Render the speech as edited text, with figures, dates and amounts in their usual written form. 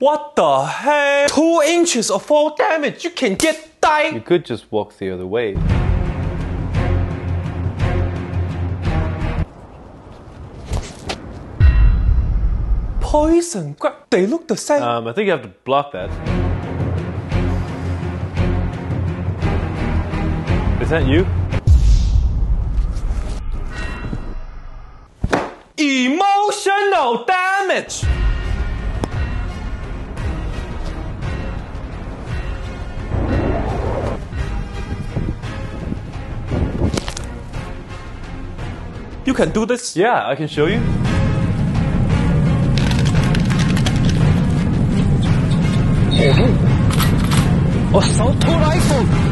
What the heck? 2 inches of fall damage, you can get die! You could just walk the other way. Poison grab, they look the same. I think you have to block that. Is that you? Emotional damage! You can do this? Yeah, I can show you. Assault rifle!